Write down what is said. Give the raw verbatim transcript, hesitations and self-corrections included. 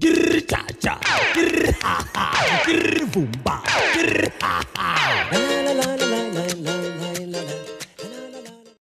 Grr cha cha, grr ha ha, grr boom ba, grr ha ha.